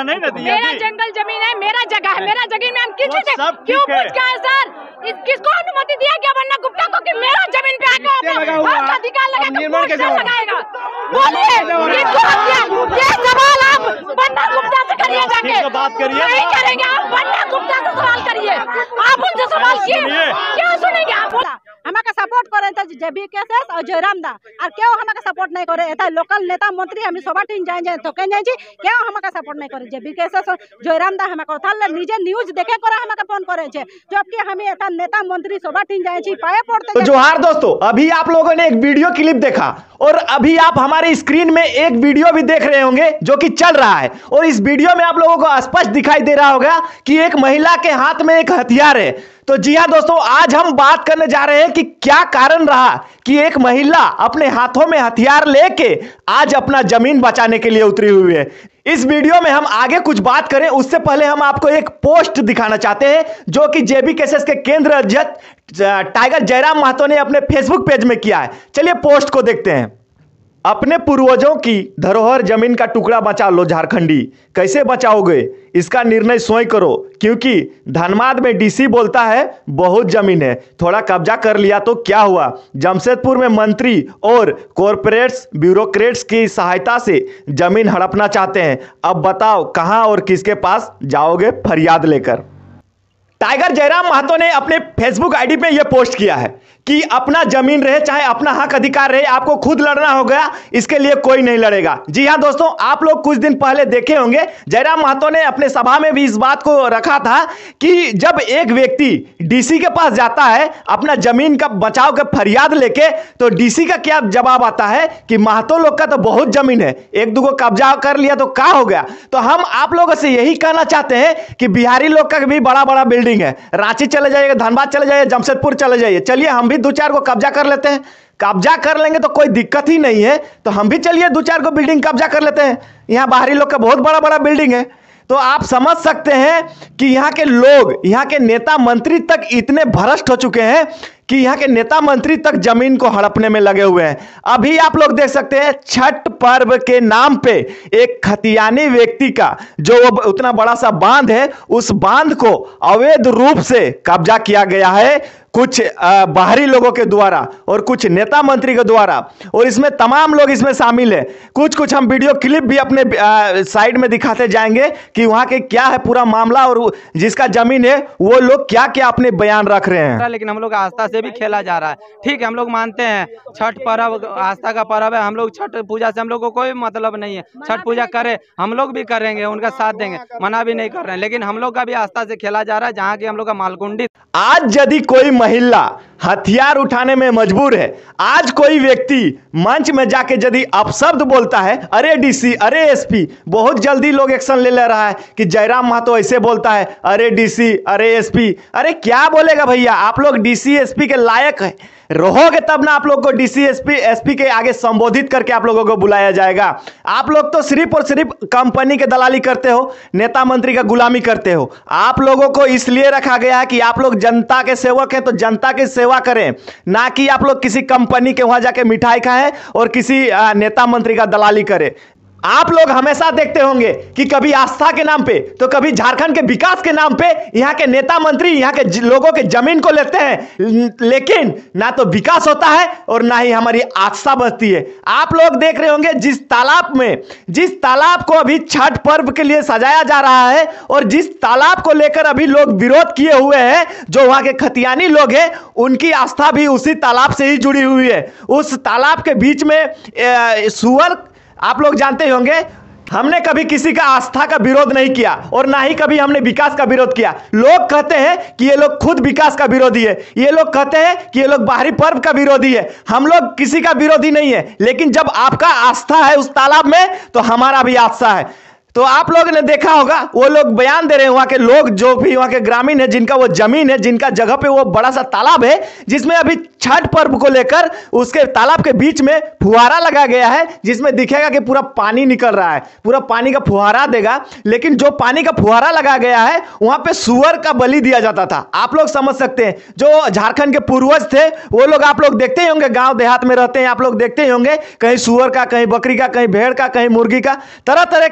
ऐसा नहीं ना दिया। मेरा जंगल जमीन है, मेरा जगह है, मेरा जमीन में हम किसी से क्यों पूछ के है सर? किसको अनुमति दिया गया बन्ना गुप्ता को कि मेरा जमीन पे आकर अधिकार लगाएगा? बोलिए, ये सवाल आप बन्ना गुप्ता से करिए जाके। बात करिए, नहीं करेंगे आप, बन्ना गुप्ता से सवाल करिए। आप उनसे सवाल किए, क्यों सुनेंगे आप? हमारा सपोर्ट करे तो जेबी केसेस और जयराम दा और क्यों हमारा सपोर्ट नहीं करे? एता लोकल नेता मंत्री हम सभा टीम जाए तो कह जाए क्यों हमारा सपोर्ट नहीं करे? जेबी केसेस और जयराम दा हमारा कथा निजे न्यूज देखे करे हमारा फोन करे छे, जबकि हम एता नेता मंत्री सभा टीम जाए छी पाए पड़ते। तो जोहार दोस्तों, अभी आप लोगों ने एक वीडियो क्लिप देखा और अभी आप हमारे स्क्रीन में एक वीडियो भी देख रहे होंगे जो कि चल रहा है, और इस वीडियो में आप लोगों को स्पष्ट दिखाई दे रहा होगा कि एक महिला के हाथ में एक हथियार है। तो जी हां दोस्तों, आज हम बात करने जा रहे हैं कि क्या कारण रहा कि एक महिला अपने हाथों में हथियार लेके आज अपना जमीन बचाने के लिए उतरी हुई है। इस वीडियो में हम आगे कुछ बात करें उससे पहले हम आपको एक पोस्ट दिखाना चाहते हैं जो कि जेबी केसेस के केंद्र अध्यक्ष टाइगर जयराम महतो ने अपने फेसबुक पेज में किया है। चलिए पोस्ट को देखते हैं। अपने पूर्वजों की धरोहर जमीन का टुकड़ा बचा लो झारखंडी, कैसे बचाओगे इसका निर्णय स्वयं करो, क्योंकि धनबाद में डीसी बोलता है बहुत जमीन है, थोड़ा कब्जा कर लिया तो क्या हुआ। जमशेदपुर में मंत्री और कॉरपोरेट्स ब्यूरोक्रेट्स की सहायता से जमीन हड़पना चाहते हैं, अब बताओ कहां और किसके पास जाओगे फरियाद लेकर। टाइगर जयराम महतो ने अपने फेसबुक आईडी पे यह पोस्ट किया है कि अपना जमीन रहे चाहे अपना हक अधिकार रहे, आपको खुद लड़ना होगा, इसके लिए कोई नहीं लड़ेगा। जी हां दोस्तों, आप लोग कुछ दिन पहले देखे होंगे जयराम महतो ने अपने सभा में भी इस बात को रखा था कि जब एक व्यक्ति डीसी के पास जाता है अपना जमीन का बचाव के फरियाद लेके, तो डीसी का क्या जवाब आता है कि महतो लोग का तो बहुत जमीन है, एक दो कब्जा कर लिया तो क्या हो गया। तो हम आप लोगों से यही कहना चाहते हैं कि बिहारी लोग का भी बड़ा बड़ा बिल्डिंग है, रांची चले जाइए, धनबाद चले जाइए, जमशेदपुर चले जाइए, चलिए हम भी दो चार को कब्जा कर लेते हैं। कब्जा कर लेंगे तो कोई दिक्कत ही नहीं है, तो हम भी चलिए दो चार को बिल्डिंग कब्जा कर लेते हैं। यहाँ बाहरी लोग का बहुत बड़ा बड़ा बिल्डिंग है। तो आप समझ सकते हैं कि यहाँ के लोग, यहाँ के नेता मंत्री तक इतने भ्रष्ट हो चुके हैं कि यहाँ के नेता मंत्री तक जमीन को हड़पने में लगे हुए हैं। अभी आप लोग देख सकते हैं छठ पर्व के नाम पे एक खतियानी व्यक्ति का जो वो उतना बड़ा सा बांध है, उस बांध को अवैध रूप से कब्जा किया गया है कुछ बाहरी लोगों के द्वारा और कुछ नेता मंत्री के द्वारा, और इसमें तमाम लोग इसमें शामिल है। कुछ हम वीडियो क्लिप भी अपने साइड में दिखाते जाएंगे कि वहां के क्या है पूरा मामला और जिसका जमीन है वो लोग क्या क्या अपने बयान रख रहे हैं। लेकिन हम लोग आस्था से भी खेला जा रहा है। ठीक है, हम लोग मानते हैं छठ पर्व आस्था का पर्व है, हम लोग छठ पूजा से हम लोग को कोई मतलब नहीं है। छठ पूजा करे हम लोग भी करेंगे, उनका साथ देंगे, मना भी नहीं कर रहे हैं, लेकिन हम लोग का भी आस्था से खेला जा रहा है जहाँ की हम लोग का मालकुंडी। आज यदि कोई महिला हथियार उठाने में मजबूर है, आज कोई व्यक्ति मंच में जाके यदि अपशब्द बोलता है, अरे डीसी, अरे एसपी, बहुत जल्दी लोग एक्शन ले रहा है कि जयराम महतो ऐसे बोलता है, अरे डीसी, अरे एसपी, अरे क्या बोलेगा भैया। आप लोग डीसी एसपी के लायक है रहोगे तब ना आप लोग को डीसी एसपी के आगे संबोधित करके आप लोगों को बुलाया जाएगा। आप लोग तो सिर्फ और सिर्फ कंपनी के दलाली करते हो, नेता मंत्री का गुलामी करते हो। आप लोगों को इसलिए रखा गया है कि आप लोग जनता के सेवक हैं, तो जनता की सेवा करें, ना कि आप लोग किसी कंपनी के वहां जाके मिठाई खाएं और किसी नेता मंत्री का दलाली करें। आप लोग हमेशा देखते होंगे कि कभी आस्था के नाम पे तो कभी झारखंड के विकास के नाम पे यहाँ के नेता मंत्री यहाँ के लोगों के जमीन को लेते हैं, लेकिन ना तो विकास होता है और ना ही हमारी आस्था बचती है। आप लोग देख रहे होंगे जिस तालाब को अभी छठ पर्व के लिए सजाया जा रहा है और जिस तालाब को लेकर अभी लोग विरोध किए हुए हैं, जो वहां के खतियानी लोग हैं, उनकी आस्था भी उसी तालाब से ही जुड़ी हुई है। उस तालाब के बीच में सुअर, आप लोग जानते होंगे, हमने कभी किसी का आस्था का विरोध नहीं किया और ना ही कभी हमने विकास का विरोध किया। लोग कहते हैं कि ये लोग खुद विकास का विरोधी है, ये लोग कहते हैं कि ये लोग बाहरी पर्व का विरोधी है। हम लोग किसी का विरोधी नहीं है, लेकिन जब आपका आस्था है उस तालाब में तो हमारा भी आस्था है। तो आप लोगों ने देखा होगा वो लोग बयान दे रहे हैं, वहां के लोग जो भी वहां के ग्रामीण है, जिनका वो जमीन है, जिनका जगह पे वो बड़ा सा तालाब है, जिसमें अभी छठ पर्व को लेकर उसके तालाब के बीच में फुहारा लगा गया है, जिसमें दिखेगा कि पूरा पानी निकल रहा है, पूरा पानी का फुहारा देगा। लेकिन जो पानी का फुहारा लगा गया है वहां पे सुअर का बलि दिया जाता था। आप लोग समझ सकते हैं, जो झारखंड के पूर्वज थे वो लोग, आप लोग देखते ही होंगे, गांव देहात में रहते हैं, आप लोग देखते ही होंगे, कहीं सुअर का, कहीं बकरी का, कहीं भेड़ का, कहीं मुर्गी का, तरह तरह के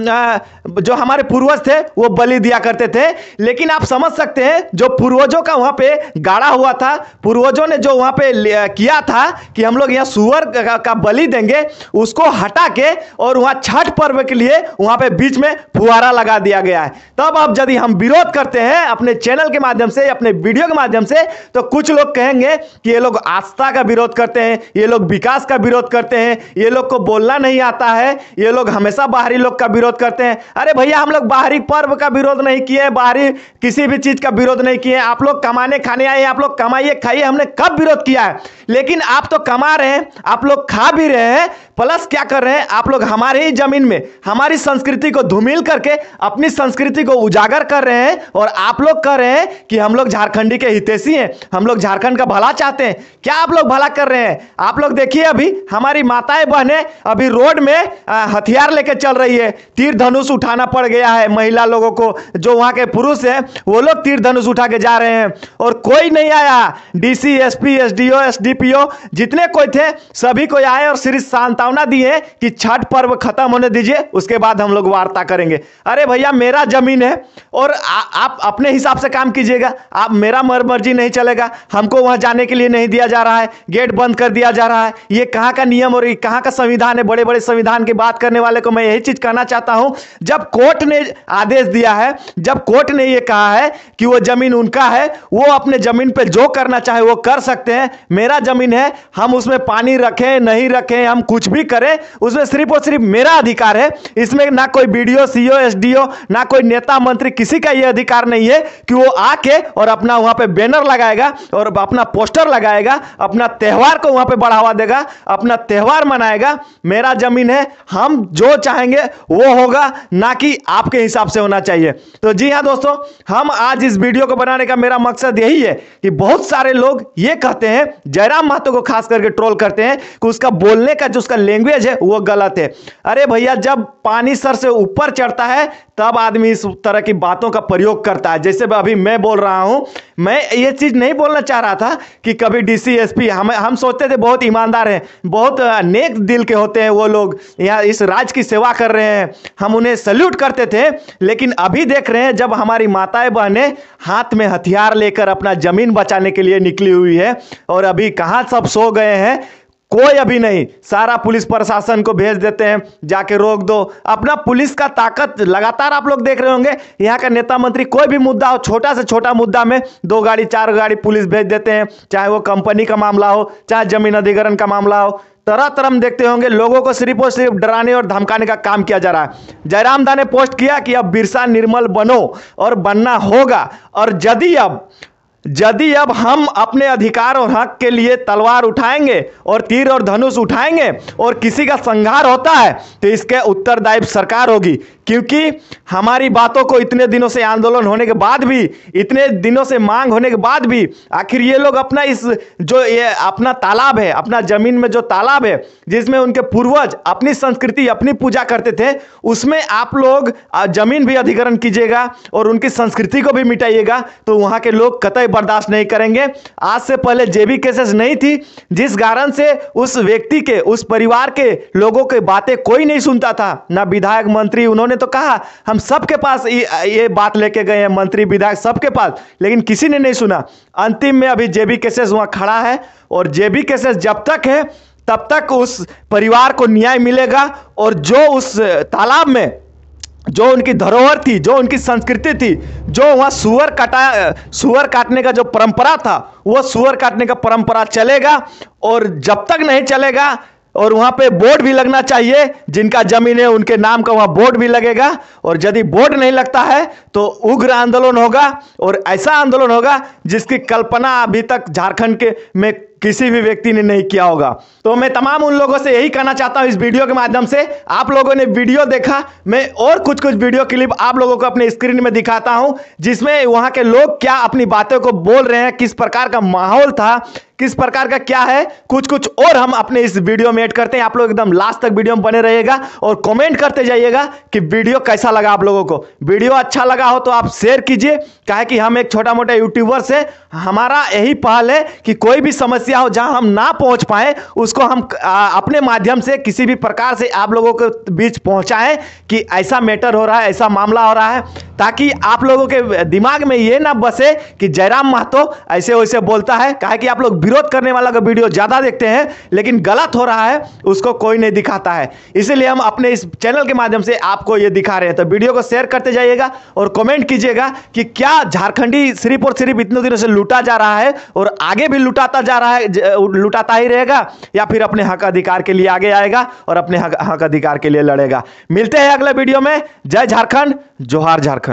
जो हमारे पूर्वज थे वो बलि दिया करते थे। लेकिन आप समझ सकते हैं जो पूर्वजों का वहां पे गाड़ा हुआ था, पूर्वजों ने जो वहां पे किया था कि हम लोग यहाँ सुअर का बलि देंगे, उसको हटा के और वहां छठ पर्व के लिए वहां पे बीच में फुहारा लगा दिया गया है। तब अब यदि हम विरोध करते हैं अपने चैनल के माध्यम से, अपने वीडियो के माध्यम से, तो कुछ लोग कहेंगे कि ये लोग आस्था का विरोध करते हैं, ये लोग विकास का विरोध करते हैं, ये लोग को बोलना नहीं आता है, ये लोग हमेशा बाहरी लोग का विरोध करते हैं। अरे भैया, हम लोग बाहरी पर्व का विरोध नहीं किए, बाहरी किसी भी चीज का विरोध नहीं किए। आप लोग कमाने खाने आए, आप लोग कमाइए खाइए, हमने कब विरोध किया है? लेकिन आप तो कमा रहे हैं, आप लोग खा भी रहे हैं, प्लस क्या कर रहे हैं आप लोग हमारे ही जमीन में हमारी संस्कृति को धूमिल करके अपनी संस्कृति को उजागर कर रहे हैं। और आप लोग कह रहे हैं कि हम लोग झारखंडी के हितैषी हैं, हम लोग झारखंड का भला चाहते हैं। क्या आप लोग भला कर रहे हैं? आप लोग देखिए, अभी हमारी माताएं बहनें अभी रोड में हथियार लेके चल रही है, तीर धनुष उठाना पड़ गया है महिला लोगों को। जो वहां के पुरुष हैं वो लोग तीर धनुष उठा के जा रहे हैं और कोई नहीं आया। डीसी, एसपी, एसडीओ, एसडीपीओ जितने कोई थे सभी कोई आए और सिर्फ सांत्वना दिए कि छठ पर्व खत्म होने दीजिए, उसके बाद हम लोग वार्ता करेंगे। अरे भैया, मेरा जमीन है और आप अपने हिसाब से काम कीजिएगा। आप मेरा मर्जी नहीं चलेगा, हमको वहां जाने के लिए नहीं दिया जा रहा है, गेट बंद कर दिया जा रहा है। ये कहां का नियम और कहां का संविधान है? बड़े बड़े संविधान की बात करने वाले को मैं यही चीज कहना चाहता हूं, जब कोर्ट ने आदेश दिया है, जब कोर्ट ने ये कहा है कि वो जमीन उनका है, वो अपने जमीन पे जो करना चाहे वो कर सकते हैं। मेरा जमीन है, हम उसमें पानी रखें नहीं रखें, हम कुछ भी करें, उसमें सिर्फ और सिर्फ मेरा अधिकार है। इसमें ना कोई बीडीओ, सीओ, एसडीओ, ना कोई नेता मंत्री, किसी का ये अधिकार नहीं है कि वो आके और अपना वहां पे बैनर लगाएगा और अपना पोस्टर लगाएगा, अपना त्योहार को वहां पे बढ़ावा देगा, अपना त्योहार मनाएगा। मेरा जमीन है, हम जो चाहेंगे वो होगा, ना कि आपके हिसाब से होना चाहिए। तो जी हां दोस्तों, हम आज इस वीडियो को बनाने का मेरा मकसद यही है कि बहुत सारे लोग ये कहते हैं, जयराम महतो को खास करके ट्रोल करते हैं कि उसका बोलने का जो उसका लैंग्वेज है वो गलत है। अरे भैया, जब पानी सर से ऊपर चढ़ता है तब आदमी इस तरह की बातों का प्रयोग करता है। जैसे अभी मैं बोल रहा हूं, मैं ये चीज नहीं बोलना चाह रहा था कि कभी डीसी, एसपी, हम सोचते थे बहुत ईमानदार हैं, बहुत नेक दिल के होते हैं वो लोग, यहाँ इस राज्य की सेवा कर रहे हैं, हम उन्हें सैल्यूट करते थे। लेकिन अभी देख रहे हैं जब हमारी माताएं बहनें हाथ में हथियार लेकर अपना जमीन बचाने के लिए निकली हुई है और अभी कहां सब सो गए हैं, कोई अभी नहीं, सारा पुलिस प्रशासन को भेज देते हैं, जाके रोक दो। अपना पुलिस का ताकत लगातार आप लोग देख रहे होंगे, यहाँ का नेता मंत्री कोई भी मुद्दा हो, छोटा से छोटा मुद्दा में 2 गाड़ी 4 गाड़ी पुलिस भेज देते हैं, चाहे वो कंपनी का मामला हो, चाहे जमीन अधिग्रहण का मामला हो। तरह तरह देखते होंगे, लोगों को सिर्फ और सिर्फ डराने और धमकाने का काम किया जा रहा है। जयराम दा ने पोस्ट किया कि अब बिरसा निर्मल बनो और बनना होगा, और यदि अब हम अपने अधिकार और हक के लिए तलवार उठाएंगे और तीर और धनुष उठाएंगे और किसी का संहार होता है तो इसके उत्तरदायी सरकार होगी। क्योंकि हमारी बातों को इतने दिनों से आंदोलन होने के बाद भी, इतने दिनों से मांग होने के बाद भी, आखिर ये लोग अपना इस जो ये अपना तालाब है, अपना जमीन में जो तालाब है जिसमें उनके पूर्वज अपनी संस्कृति अपनी पूजा करते थे, उसमें आप लोग जमीन भी अधिग्रहण कीजिएगा और उनकी संस्कृति को भी मिटाइएगा, तो वहां के लोग कतई बर्दाश्त नहीं करेंगे। आज से पहले जेबी केसेस नहीं थी, जिस कारण से उस व्यक्ति के, उस परिवार के लोगों की बातें कोई नहीं सुनता था, ना विधायक मंत्री। उन्होंने तो कहा हम सबके पास ये बात लेके गए हैं, मंत्री विधायक सबके पास, लेकिन किसी ने नहीं सुना। अंतिम में अभी जेबी केसेस वहां खड़ा है और जेबी केसेस जब तक है तब तक उस परिवार को न्याय मिलेगा। और जो उस तालाब में जो उनकी धरोहर थी, जो उनकी संस्कृति थी, जो वहाँ सुअर काटने का जो परंपरा था, वो सुअर काटने का परंपरा चलेगा। और जब तक नहीं चलेगा, और वहाँ पे बोर्ड भी लगना चाहिए, जिनका जमीन है उनके नाम का वहाँ बोर्ड भी लगेगा। और यदि बोर्ड नहीं लगता है तो उग्र आंदोलन होगा, और ऐसा आंदोलन होगा जिसकी कल्पना अभी तक झारखंड के में किसी भी व्यक्ति ने नहीं किया होगा। तो मैं तमाम उन लोगों से यही कहना चाहता हूं इस वीडियो के माध्यम से, आप लोगों ने वीडियो देखा, मैं और कुछ वीडियो क्लिप आप लोगों को अपने स्क्रीन में दिखाता हूं, जिसमें वहां के लोग क्या अपनी बातों को बोल रहे हैं, किस प्रकार का माहौल था, किस प्रकार का क्या है, कुछ कुछ और हम अपने इस वीडियो में ऐड करते हैं। आप लोग एकदम लास्ट तक वीडियो में बने रहिएगा और कमेंट करते जाइएगा कि वीडियो कैसा लगा आप लोगों को। वीडियो अच्छा लगा हो तो आप शेयर कीजिए, काहे कि हम एक छोटा मोटा यूट्यूबर से हमारा यही पहल है कि कोई भी समस्या हो जहां हम ना पहुंच पाए उसको हम अपने माध्यम से किसी भी प्रकार से आप लोगों के बीच पहुंचाएं कि ऐसा मैटर हो रहा है, ऐसा मामला हो रहा है, ताकि आप लोगों के दिमाग में ये ना बसे कि जयराम महतो ऐसे वैसे बोलता है। काहे कि आप लोग विरोध करने वाला का वीडियो ज्यादा देखते हैं लेकिन गलत हो रहा है उसको कोई नहीं दिखाता है, इसीलिए हम अपने इस चैनल के माध्यम से आपको ये दिखा रहे हैं। तो वीडियो को शेयर करते जाइएगा और कमेंट कीजिएगा कि क्या झारखंडी सिर्फ और सिर्फ इतने दिनों से लूटा जा रहा है और आगे भी लुटाता जा रहा है, लुटाता ही रहेगा, या फिर अपने हक अधिकार के लिए आगे आएगा और अपने हक अधिकार के लिए लड़ेगा। मिलते हैं अगले वीडियो में। जय झारखंड, जोहार झारखंड।